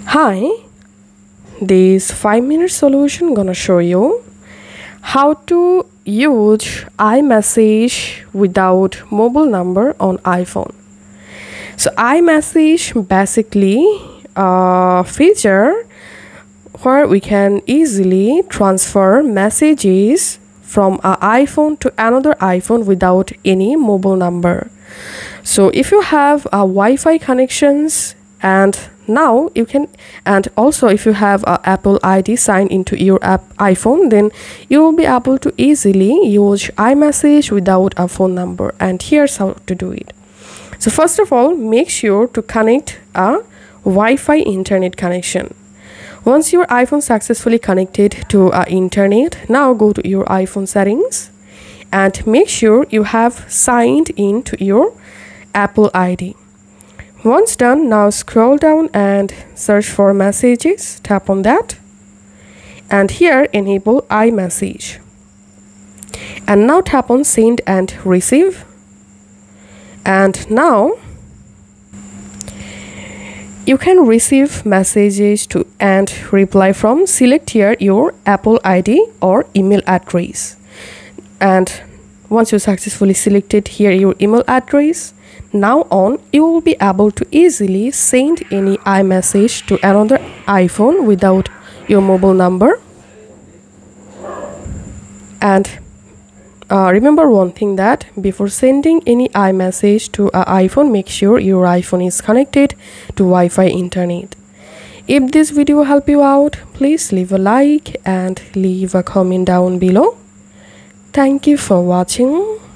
Hi, this 5-minute solution gonna show you how to use iMessage without mobile number on iPhone. So iMessage basically a feature where we can easily transfer messages from an iPhone to another iPhone without any mobile number. So if you have Wi-Fi connections and now you can, and also if you have Apple ID signed into your iPhone, then you will be able to easily use iMessage without a phone number. And here's how to do it. So first of all, make sure to connect a Wi-Fi internet connection. Once your iPhone successfully connected to internet, now go to your iPhone settings and make sure you have signed in to your Apple ID. Once done, now scroll down and search for messages. Tap on that and here enable iMessage, and now tap on send and receive. And now you can receive messages to and reply from. Select here your Apple ID or email address, and once you successfully selected here your email address, now on you will be able to easily send any iMessage to another iPhone without your mobile number. And remember one thing, that before sending any iMessage to an iPhone, make sure your iPhone is connected to Wi-Fi internet. If this video helped you out, please leave a like and leave a comment down below. Thank you for watching.